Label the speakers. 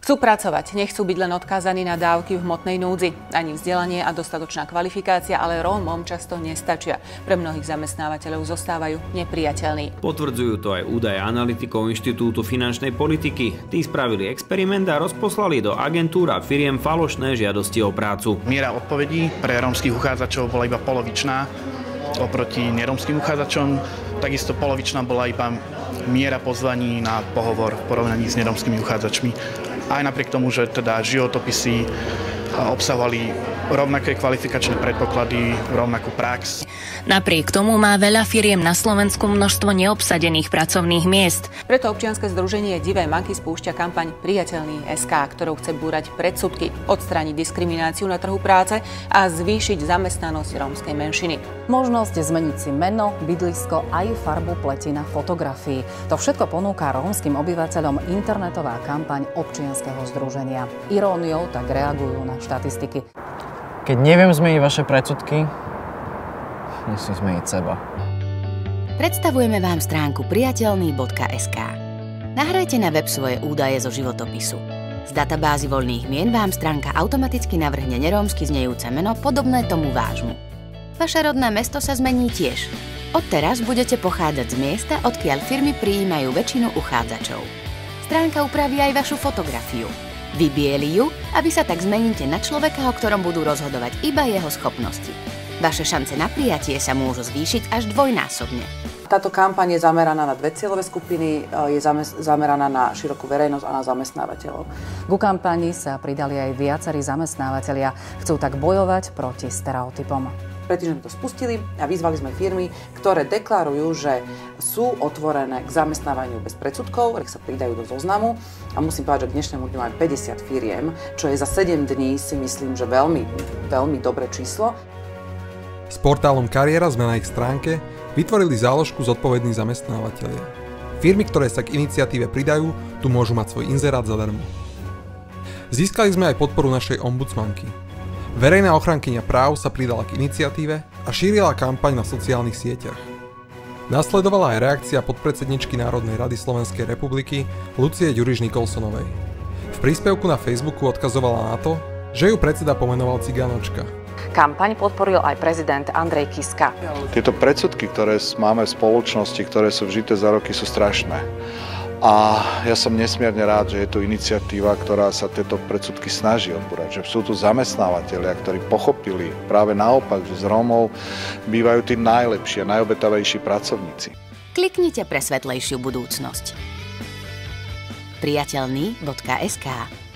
Speaker 1: Chcú pracovať, nechcú byť len odkázaní na dávky v hmotnej núdzi. Ani vzdelanie a dostatočná kvalifikácia ale Rómom často nestačia. Pre mnohých zamestnávateľov zostávajú nepriateľní.
Speaker 2: Potvrdzujú to aj údaje analytikov Inštitútu finančnej politiky. Tí spravili experiment a rozposlali do agentúr a firiem falošné žiadosti o prácu.
Speaker 3: Miera odpovedí pre rómskych uchádzačov bola iba polovičná oproti nerómskym uchádzačom. Takisto polovičná bola iba miera pozvaní na pohovor v porovnaní s nerómskymi uchádzačmi. Aj napriek tomu, že teda životopisy obsahovali rovnaké kvalifikačné predpoklady, rovnakú prax.
Speaker 4: Napriek tomu má veľa firiem na Slovensku množstvo neobsadených pracovných miest.
Speaker 1: Preto občianske združenie Divé Maky spúšťa kampaň Priateľný SK, ktorou chce búrať predsudky, odstrániť diskrimináciu na trhu práce a zvýšiť zamestnanosť rómskej menšiny.
Speaker 5: Možnosť zmeniť si meno, bydlisko aj farbu pleti na fotografii. To všetko ponúka rómskym obyvateľom internetová kampaň občianskeho združenia. Iróniou tak reagujú na štatistiky.
Speaker 6: Keď neviem zmeniť vaše predsudky, musím zmeniť seba.
Speaker 4: Predstavujeme vám stránku priateľný.sk. Nahrajte na web svoje údaje zo životopisu. Z databázy voľných mien vám stránka automaticky navrhne nerómsky znejúce meno podobné tomu vášmu. Vaše rodné mesto sa zmení tiež. Odteraz budete pochádzať z miesta, odkiaľ firmy prijímajú väčšinu uchádzačov. Stránka upraví aj vašu fotografiu. Vybieli ju, aby sa tak zmeníte na človeka, o ktorom budú rozhodovať iba jeho schopnosti. Vaše šance na prijatie sa môžu zvýšiť až dvojnásobne.
Speaker 7: Táto kampaň je zameraná na dve cieľové skupiny, je zameraná na širokú verejnosť a na zamestnávateľov.
Speaker 5: Ku kampani sa pridali aj viacerí zamestnávateľia. Chcú tak bojovať proti stereotypom.
Speaker 7: Pretože sme to spustili a vyzvali sme firmy, ktoré deklarujú, že sú otvorené k zamestnávaniu bez predsudkov, ktoré sa pridajú do zoznamu. A musím povedať, že k dnešnému dňu máme 50 firiem, čo je za 7 dní si myslím, že veľmi, veľmi dobré číslo.
Speaker 8: S portálom Kariéra sme na ich stránke vytvorili záložku Zodpovední zamestnávateľia. Firmy, ktoré sa k iniciatíve pridajú, tu môžu mať svoj inzerát zadarmo. Získali sme aj podporu našej ombudsmanky. Verejná ochrankyňa práv sa pridala k iniciatíve a šírila kampaň na sociálnych sieťach. Nasledovala aj reakcia podpredsedničky Národnej rady Slovenskej republiky Lucie Ďuriš-Nikolsonovej. V príspevku na Facebooku odkazovala na to, že ju predseda pomenoval cigánočka.
Speaker 5: Kampaň podporil aj prezident Andrej Kiska.
Speaker 9: Tieto predsudky, ktoré máme v spoločnosti, ktoré sú vžité za roky, sú strašné. A ja som nesmierne rád, že je tu iniciatíva, ktorá sa tieto predsudky snaží odbúrať. Že sú tu zamestnávateľia, ktorí pochopili práve naopak, že z Rómov bývajú tí najlepší a najobetavejší pracovníci.
Speaker 4: Kliknite pre svetlejšiu budúcnosť. Priateľný.sk